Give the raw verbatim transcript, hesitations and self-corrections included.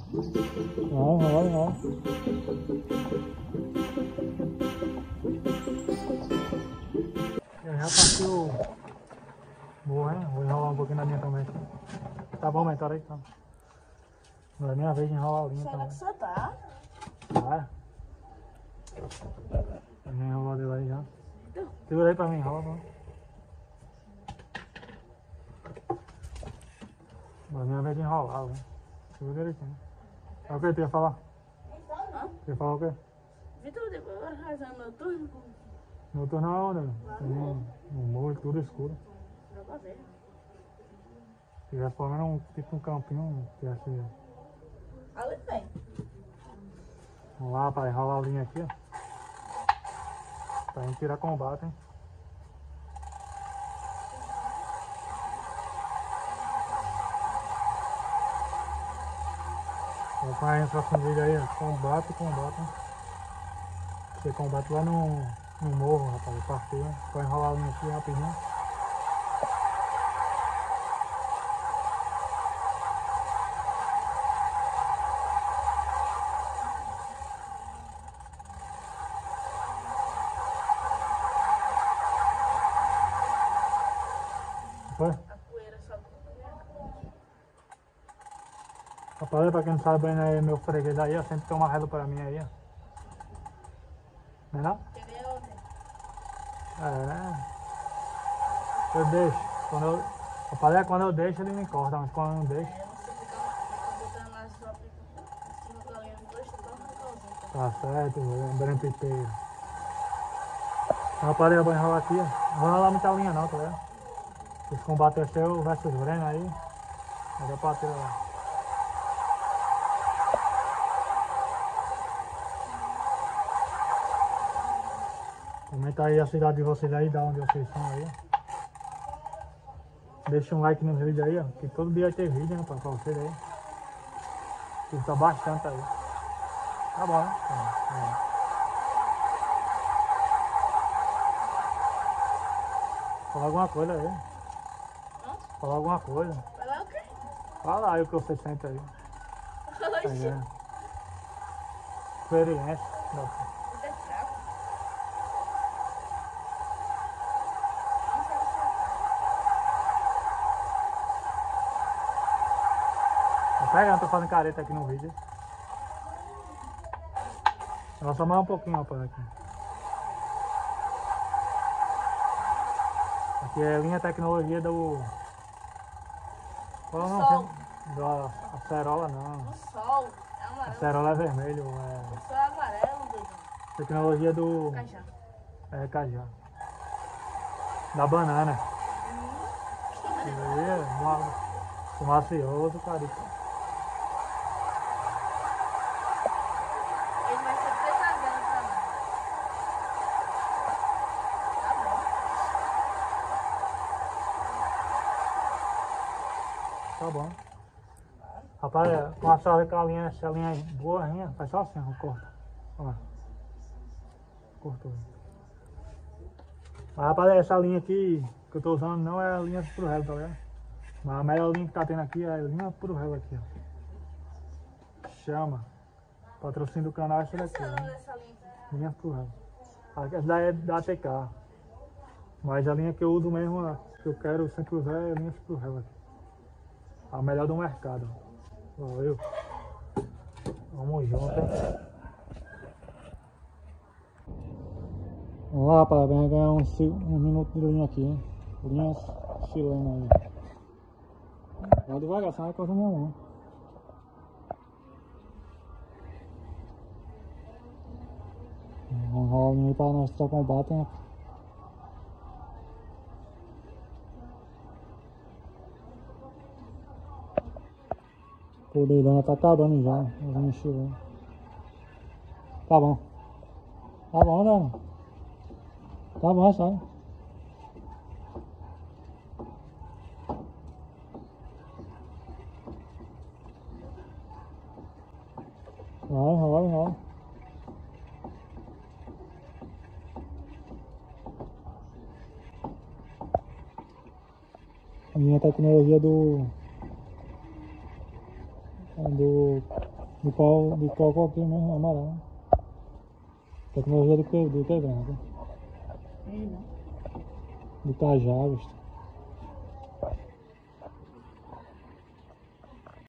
Vai, vai, vai. Eu já passei o morro, hein? Vou enrolar um pouquinho na minha também. Tá bom, mentor aí, então. Não é minha vez de enrolar a linha Será também. que você tá? Vai. A minha enrolou dele aí já. Segura aí pra mim, enrola, mano. Não é minha vez de enrolar, velho. Segura direitinho. É o que tu ia falar? Hã? Tu ia falar o quê? Vitor, depois agora fazendo meu turno. Não tô na onda, no, no morro, tudo escuro. Dá pra ver. Se tivesse pelo menos um, tipo um campinho, tivesse. Ali tem. Vamos lá, para enrolar a linha aqui, ó. Pra gente tirar combate, hein. Vamos para a próximo vídeo aí, ó. Combate, combate, hein. Você combate lá no, no morro, rapaz. Partiu, hein. Só enrolar a linha aqui rapidinho. Foi? A poeira só. Rapaz, pra quem não sabe, né, meu freguês aí, ó, sempre tem uma relo pra mim aí, ó. Não é não? Queria ontem. É, né? Eu deixo. Quando eu... Rapaz, é quando eu deixo ele me corta, mas quando eu não deixo... É, você fica botando na sua aplicação. Em cima da linha dois, tu dá uma calzinha. Tá certo, lembrando pipeiro. Rapaz, eu vou enrolar aqui, ó. Não vou enrolar muita linha não, tá vendo? Esse combate é seu versus Breno aí. Aí dá pra ter lá. Comenta aí a cidade de vocês aí, da onde vocês são aí, ó. Deixa um like no vídeo aí, ó. Que todo dia vai ter vídeo, né, pra vocês aí. Curta bastante aí. Tá bom, né? É. Fala alguma coisa aí. Hã? Fala alguma coisa. Vai lá o quê? Fala aí o que você sente aí. Aí é. Experiência. Nossa. Você é fraco. Não sabe se Tá pegando, tô fazendo careta aqui no vídeo. Vou só mais um pouquinho, rapaz, aqui. Aqui é linha tecnologia do... Qual é o Do nome? sol. Da acerola não. o sol é A amarelo. acerola é vermelho. O É sol é amarelo, doido. tecnologia do... Cajá. É cajá. Da banana. Isso aí é uma... Macioso, cara. Ele vai ser pretagando pra mim. Tá bom. Tá bom. Rapaz, é, com essa com a linha, essa linha aí, boa linha, faz só assim, ó, corta. Ó. Cortou. Mas, rapaz, essa linha aqui que eu tô usando não é a linha pro réu, tá ligado? Mas a melhor linha que tá tendo aqui é a linha pro réu aqui, ó. Chama. Patrocínio do canal é essa daqui, Esse é o nome ó. dessa linha aqui. Linha pro réu. Essa daí é da A T K. Mas a linha que eu uso mesmo, ó, que eu quero sempre usar é a linha pro réu aqui. A melhor do mercado. Valeu. Vamos junto, hein? Vamos lá, rapaz. Vem ganhar uns um minutos de linha aqui, hein? Linha chilena aí. Vai devagar, senão vai cortar minha mão. Vamos rolar a linha aí pra nós trocar combate, hein? O leilão tá acabando já, as linhas chilenas. Tá bom. Tá bom, né? Tá bom, sabe? Vai, vai, vai. A minha tecnologia do... do De pau, de coco aqui mesmo, amarelo. Tecnologia do que do que vem, né? Ei, não. De Cajá, bicho.